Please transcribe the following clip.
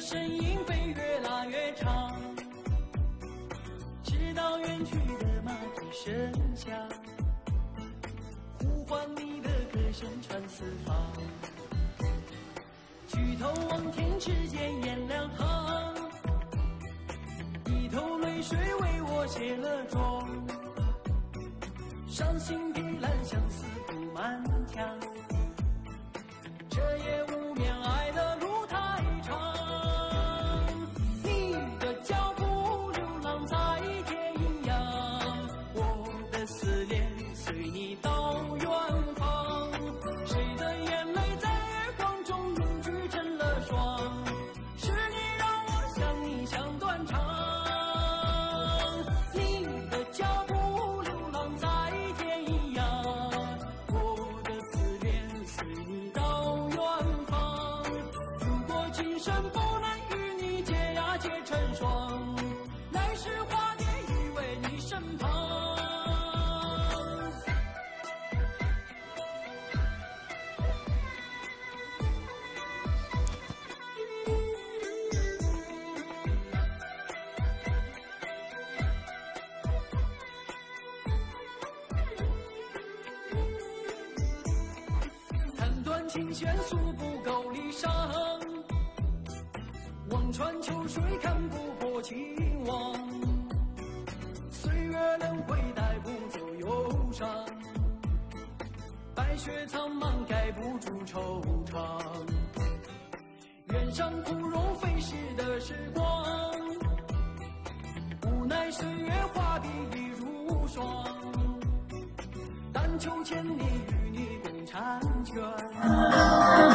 身影被越拉越长，直到远去的马蹄声响，呼唤你的歌声传四方。举头望天，只见颜良堂，一头泪水为我卸了妆，伤心的兰相思布满墙，这夜无眠，爱的路太长。你的脚步流浪在天涯，我的思念随你到远方。谁的眼泪在月光中凝聚成了霜？是你让我想你想断肠。你的脚步流浪在天涯，我的思念随你到远方。如果今生不能与你结呀结成双，来世化蝶依偎你身旁。弹断琴弦诉不够离殇，望穿秋水看不破情网。岁月轮回带不走忧伤，白雪苍茫盖不住惆怅。愿上枯荣飞逝的时光，无奈岁月画笔已如霜。但求千里与你共婵娟。